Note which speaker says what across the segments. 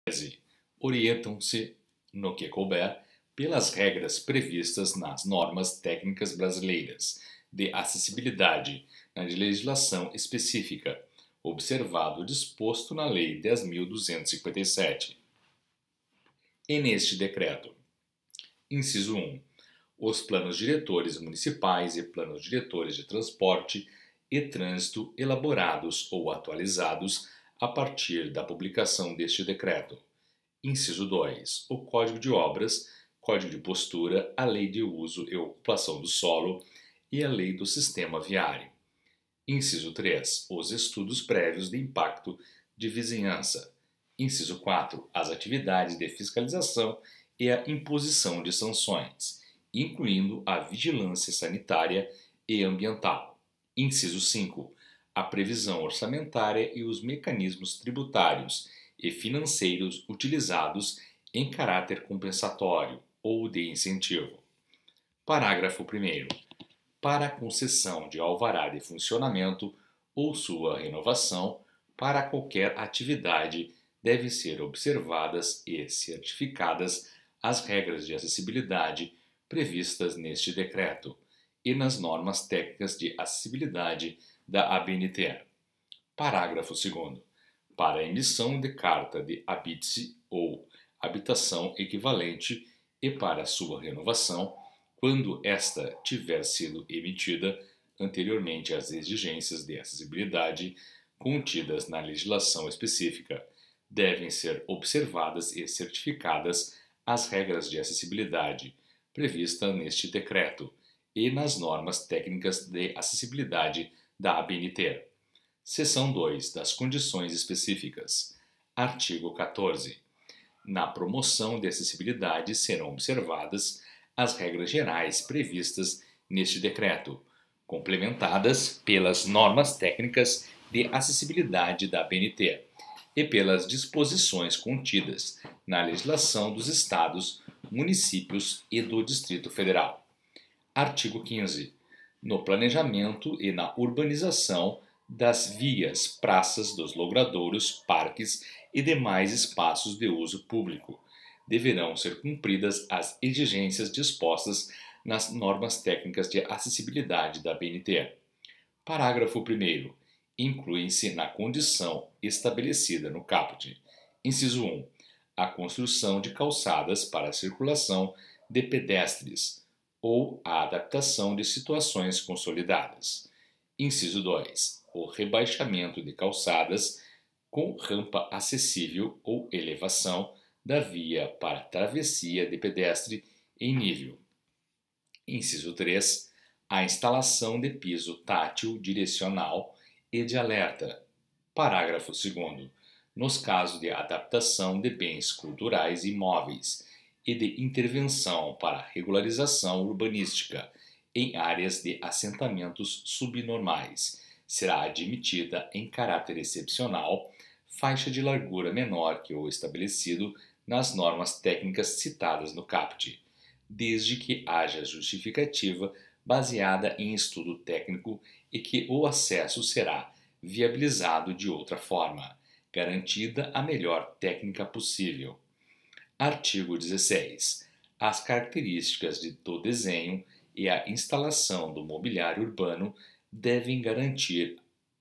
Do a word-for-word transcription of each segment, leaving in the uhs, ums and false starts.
Speaker 1: orientam-se, no que couber, pelas regras previstas nas normas técnicas brasileiras de acessibilidade na legislação específica, observado o disposto na Lei dez mil duzentos e cinquenta e sete. E neste decreto: inciso um. Os planos diretores municipais e planos diretores de transporte e trânsito elaborados ou atualizados a partir da publicação deste decreto. Inciso dois. O Código de Obras, Código de Postura, a Lei de Uso e Ocupação do Solo e a Lei do Sistema Viário. Inciso três. Os estudos prévios de impacto de vizinhança. Inciso quatro. As atividades de fiscalização e a imposição de sanções, incluindo a vigilância sanitária e ambiental. Inciso cinco. A previsão orçamentária e os mecanismos tributários e financeiros utilizados em caráter compensatório ou de incentivo. Parágrafo primeiro. Para a concessão de alvará de funcionamento ou sua renovação, para qualquer atividade, devem ser observadas e certificadas as regras de acessibilidade previstas neste decreto e nas normas técnicas de acessibilidade da A B N T. Parágrafo segundo. Para a emissão de carta de habite-se ou habitação equivalente e para sua renovação, quando esta tiver sido emitida anteriormente às exigências de acessibilidade contidas na legislação específica, devem ser observadas e certificadas as regras de acessibilidade previstas neste decreto e nas normas técnicas de acessibilidade da A B N T. Seção dois. Das condições específicas. Artigo quatorze. Na promoção de acessibilidade serão observadas as regras gerais previstas neste decreto, complementadas pelas normas técnicas de acessibilidade da A B N T e pelas disposições contidas na legislação dos Estados, municípios e do Distrito Federal. Artigo quinze. No planejamento e na urbanização das vias, praças, dos logradouros, parques e demais espaços de uso público, deverão ser cumpridas as exigências dispostas nas normas técnicas de acessibilidade da A B N T. Parágrafo primeiro. Incluem-se na condição estabelecida no caput. Inciso um. A construção de calçadas para a circulação de pedestres ou a adaptação de situações consolidadas. Inciso dois. O rebaixamento de calçadas com rampa acessível ou elevação da via para travessia de pedestre em nível. Inciso três. A instalação de piso tátil direcional e de alerta. Parágrafo segundo. Nos casos de adaptação de bens culturais imóveis e de intervenção para regularização urbanística em áreas de assentamentos subnormais, será admitida em caráter excepcional faixa de largura menor que o estabelecido nas normas técnicas citadas no caput, desde que haja justificativa baseada em estudo técnico e que o acesso será viabilizado de outra forma, garantida a melhor técnica possível. Artigo dezesseis. As características de, do desenho e a instalação do mobiliário urbano devem garantir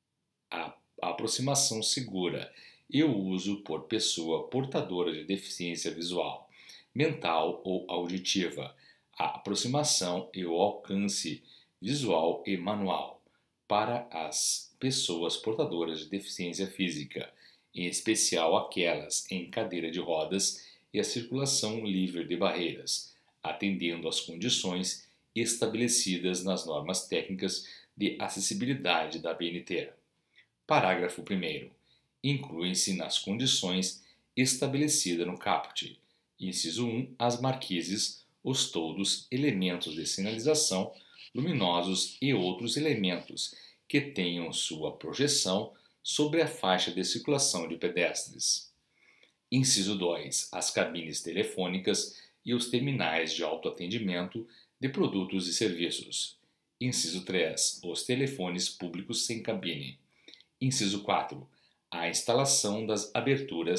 Speaker 1: a aproximação segura e o uso por pessoa portadora de deficiência visual, mental ou auditiva, a aproximação e o alcance visual e manual para as pessoas portadoras de deficiência física, em especial aquelas em cadeira de rodas e a circulação livre de barreiras, atendendo às condições estabelecidas nas normas técnicas de acessibilidade da A B N T. Parágrafo primeiro. Incluem-se nas condições estabelecidas no caput. Inciso um. As marquises, os toldos, elementos de sinalização, luminosos e outros elementos que tenham sua projeção sobre a faixa de circulação de pedestres. Inciso dois. As cabines telefônicas e os terminais de autoatendimento de produtos e serviços. Inciso três. Os telefones públicos sem cabine. Inciso quatro. A instalação das aberturas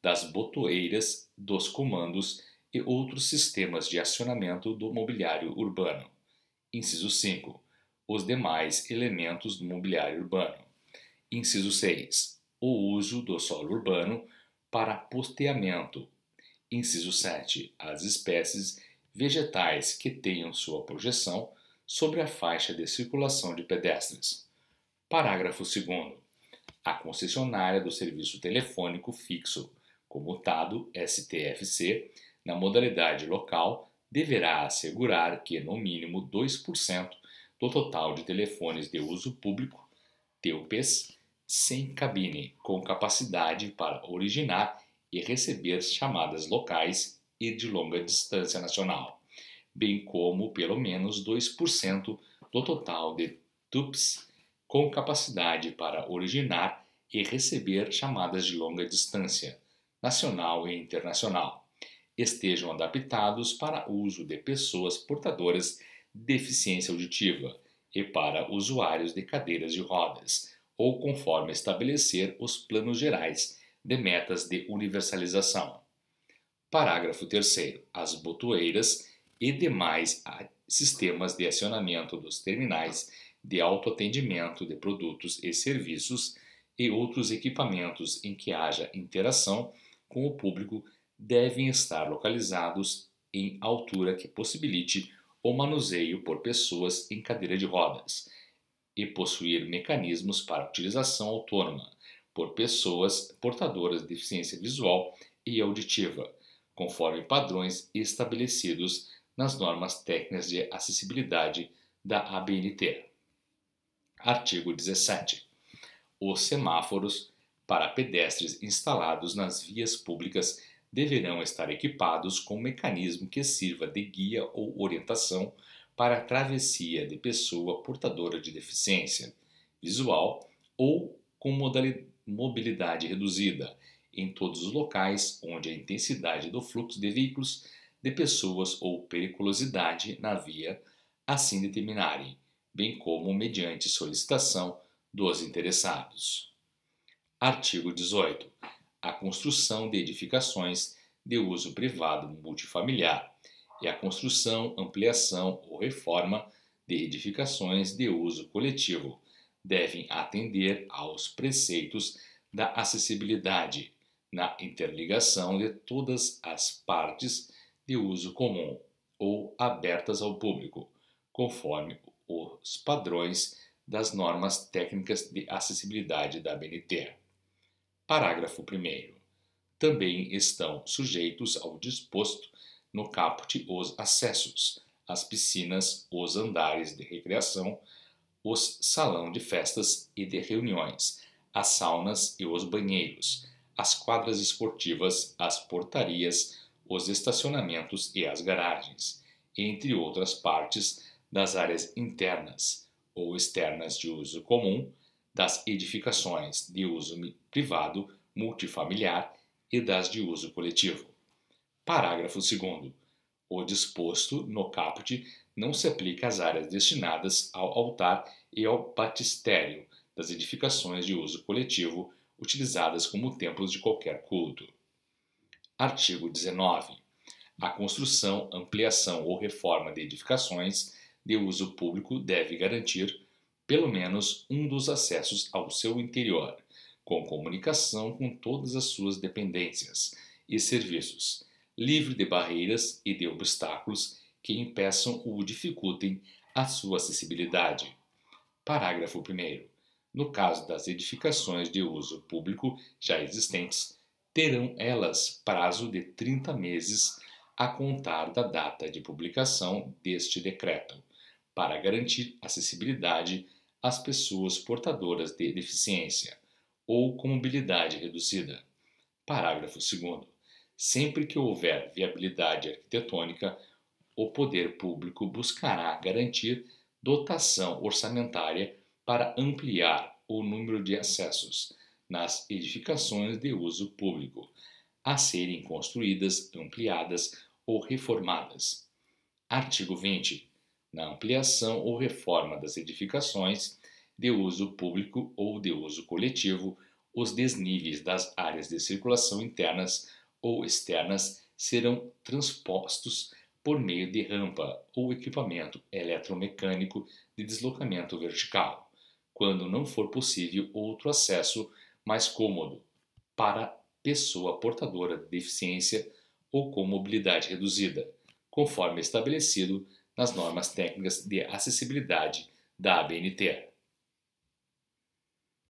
Speaker 1: das botoeiras, dos comandos e outros sistemas de acionamento do mobiliário urbano. Inciso cinco. Os demais elementos do mobiliário urbano. Inciso seis. O uso do solo urbano para posteamento. Inciso sete. As espécies vegetais que tenham sua projeção sobre a faixa de circulação de pedestres. Parágrafo segundo. A concessionária do serviço telefônico fixo, comutado S T F C, na modalidade local, deverá assegurar que, no mínimo, dois por cento do total de telefones de uso público, T U Ps, sem cabine, com capacidade para originar e receber chamadas locais e de longa distância nacional, bem como pelo menos dois por cento do total de T U Ps com capacidade para originar e receber chamadas de longa distância, nacional e internacional, estejam adaptados para uso de pessoas portadoras de deficiência auditiva e para usuários de cadeiras de rodas, ou conforme estabelecer os planos gerais de metas de universalização. Parágrafo terceiro. As botoeiras e demais sistemas de acionamento dos terminais de autoatendimento de produtos e serviços e outros equipamentos em que haja interação com o público devem estar localizados em altura que possibilite o manuseio por pessoas em cadeira de rodas e possuir mecanismos para utilização autônoma por pessoas portadoras de deficiência visual e auditiva, conforme padrões estabelecidos nas normas técnicas de acessibilidade da A B N T. Artigo dezessete. Os semáforos para pedestres instalados nas vias públicas deverão estar equipados com um mecanismo que sirva de guia ou orientação para a travessia de pessoa portadora de deficiência visual ou com mobilidade reduzida em todos os locais onde a intensidade do fluxo de veículos, de pessoas ou periculosidade na via assim determinarem, bem como mediante solicitação dos interessados. Artigo dezoito. A construção de edificações de uso privado multifamiliar e a construção, ampliação ou reforma de edificações de uso coletivo devem atender aos preceitos da acessibilidade na interligação de todas as partes de uso comum ou abertas ao público, conforme os padrões das normas técnicas de acessibilidade da A B N T. Parágrafo primeiro. Também estão sujeitos ao disposto no caput os acessos, as piscinas, os andares de recreação, os salão de festas e de reuniões, as saunas e os banheiros, as quadras esportivas, as portarias, os estacionamentos e as garagens, entre outras partes das áreas internas ou externas de uso comum, das edificações de uso privado multifamiliar e das de uso coletivo. Parágrafo segundo. O disposto no caput não se aplica às áreas destinadas ao altar e ao batistério das edificações de uso coletivo utilizadas como templos de qualquer culto. Artigo dezenove. A construção, ampliação ou reforma de edificações de uso público deve garantir pelo menos um dos acessos ao seu interior, com comunicação com todas as suas dependências e serviços, livre de barreiras e de obstáculos que impeçam ou dificultem a sua acessibilidade. Parágrafo primeiro. No caso das edificações de uso público já existentes, terão elas prazo de trinta meses a contar da data de publicação deste decreto, para garantir acessibilidade às pessoas portadoras de deficiência ou com mobilidade reduzida. Parágrafo segundo. Sempre que houver viabilidade arquitetônica, o poder público buscará garantir dotação orçamentária para ampliar o número de acessos nas edificações de uso público a serem construídas, ampliadas ou reformadas. Artigo vinte. Na ampliação ou reforma das edificações de uso público ou de uso coletivo, Os desníveis das áreas de circulação internas ou externas serão transpostos por meio de rampa ou equipamento eletromecânico de deslocamento vertical, quando não for possível outro acesso mais cômodo para pessoa portadora de deficiência ou com mobilidade reduzida, conforme estabelecido nas normas técnicas de acessibilidade da A B N T.